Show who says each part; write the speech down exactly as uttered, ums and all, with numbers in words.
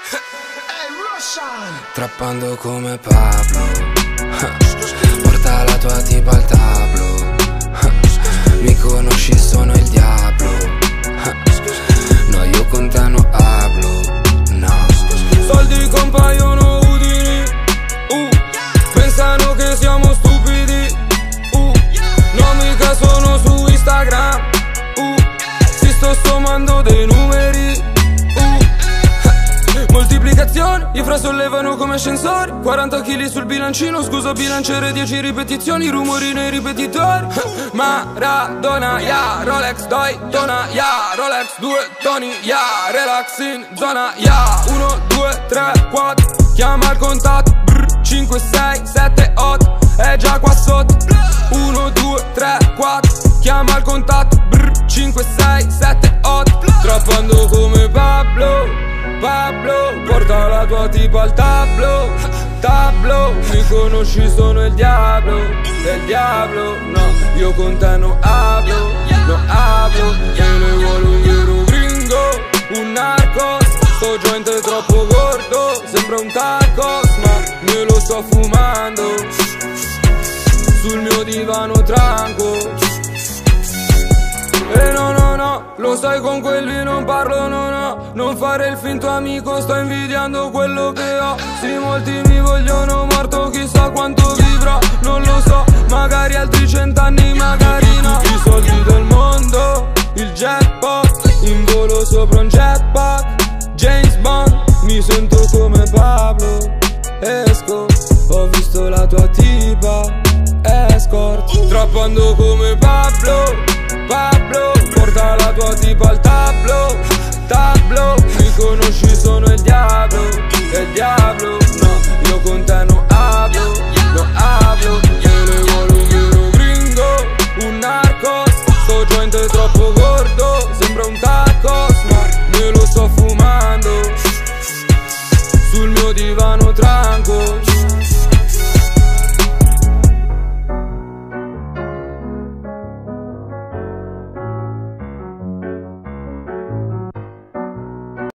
Speaker 1: Trappando come Pablo, porta la tua tipa al tablo. Mi conosci, sono il diavolo. No, io con te non hablo, no.
Speaker 2: Soldi compaiono utili, uh. Pensano che siamo stupidi, uh. No, mica sono su Instagram, uh. Ti sto sommando dei numeri, moltiplicazione, i fra sollevano come ascensori. Quaranta chili sul bilancino, scusa bilanciere, dieci ripetizioni, rumori nei ripetitori. Maradona, ya, Rolex, dai, dona, ya, Rolex, due toni, ya, relax in zona, ya. Uno, due, tre, quattro, chiama il contatto, brr, cinque, sei, sette, otto, è già qua sotto. Uno, due, tre, quattro, chiama il contatto, brr, cinque, sei, sette, otto. Trappando come Pablo, Pablo, porta la tua tipa al tablo, tablo, mi conosci, sono il diavolo, il diavolo, no, io con te non hablo, non hablo, me ne vuole un vero gringo, un narcos, sto joint è troppo gordo, sembra un tacos, ma me lo sto fumando, sul mio divano tranco. E no no no, lo sai con quelli non parlo, no no. Non fare il finto amico, sto invidiando quello che ho. Sì, molti mi vogliono morto, chissà quanto vivrò, non lo so. Magari altri cent'anni, magari no. I soldi del mondo, il jackpot, in volo sopra un jetpack, James Bond, mi sento come Pablo. Esco, ho visto la tua tipa, escort. Trappando come Pablo, Pablo, porta la tua tipa al tablo, tablo, mi conosci, sono il diavolo, il diavolo.